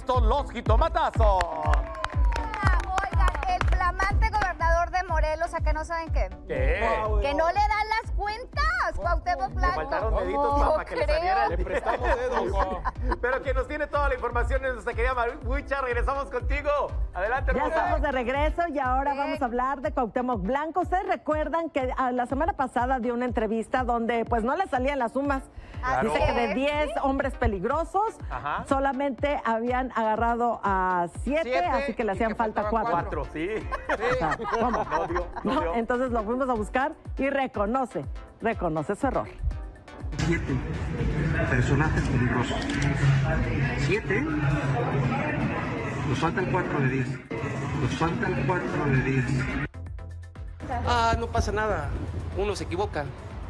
listos los jitomatazos. Oigan, el flamante gobernador de Morelos, ¿a qué no saben qué? ¿Qué? Que no le dan las cuentas, Cuauhtémoc Blanco. Le faltaron deditos para que le saliera el... Le prestamos dedos. Pero quien nos tiene toda la información es nuestra querida Marucha. Regresamos contigo. Adelante, Ya hermosa. estamos de regreso y ahora vamos a hablar de Cuauhtémoc Blanco. Ustedes recuerdan que la semana pasada dio una entrevista donde pues no le salían las sumas. Claro. Dice que de 10 hombres peligrosos, Ajá. solamente habían agarrado a 7, así que le hacían falta 4. 4, sí. ¿Cómo? No dio, no No, dio. entonces lo fuimos a buscar y reconoce su error. 7 personajes peligrosos. 7. Nos faltan 4 de 10. Nos faltan 4 de 10. Ah, no pasa nada. Uno se equivoca.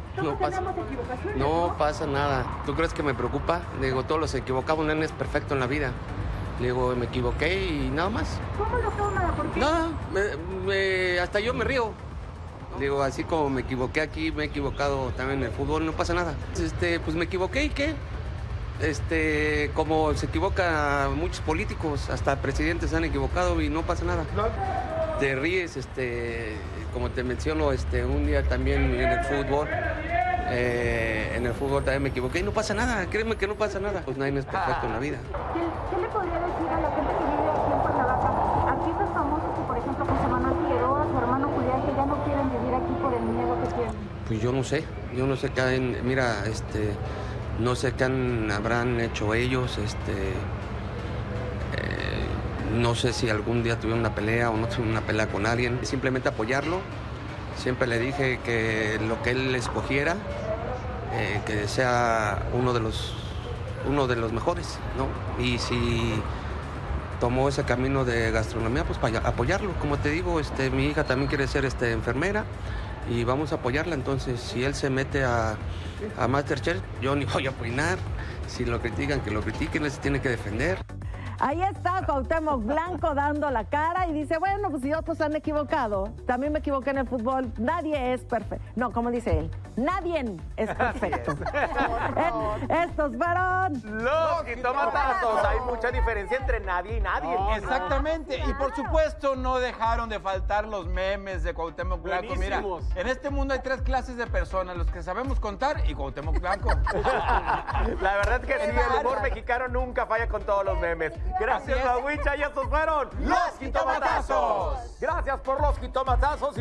No pasa nada. ¿Tú crees que me preocupa? Digo, todos los equivocamos, nadie es perfecto en la vida. Digo, me equivoqué y nada más. ¿Cómo lo toma? ¿Por qué? Nada, hasta yo me río. Digo, así como me equivoqué aquí, me he equivocado también en el fútbol, no pasa nada. Pues me equivoqué y ¿qué? Como se equivocan muchos políticos, hasta presidentes se han equivocado y no pasa nada. Te ríes, como te menciono, un día también en el fútbol. En el fútbol también me equivoqué y no pasa nada, créeme que no pasa nada. Pues nadie es perfecto en la vida. ¿Qué le podría decir a la gente que vive aquí en Cuernavaca? Artistas famosos que, por ejemplo, José Manuel Figueroa, su hermano Julián, que ya no quieren vivir aquí por el miedo que tienen. Pues yo no sé qué mira, no sé qué habrán hecho ellos, no sé si algún día tuvieron una pelea o no tuvieron una pelea con alguien, simplemente apoyarlo. Siempre le dije que lo que él escogiera, que sea uno de los mejores, ¿no? Y si tomó ese camino de gastronomía, pues para apoyarlo. Como te digo, mi hija también quiere ser enfermera y vamos a apoyarla. Entonces, si él se mete a MasterChef, yo ni voy a opinar. Si lo critican, que lo critiquen, él se tiene que defender. Ahí está Cuauhtémoc Blanco dando la cara y dice, bueno, pues si otros se han equivocado, también me equivoqué en el fútbol, nadie es perfecto. No, como dice él, nadie es perfecto. Estos fueron Los jitomatazos. Hay mucha diferencia entre nadie y nadie. Exactamente. Y por supuesto no dejaron de faltar los memes de Cuauhtémoc Blanco. Mira, Buenísimos. en este mundo hay 3 clases de personas, los que sabemos contar y Cuauhtémoc Blanco. La verdad es que sí, el humor mexicano nunca falla con todos los memes. Gracias, Así es. Marucha, y estos fueron los jitomatazos. Gracias por los jitomatazos.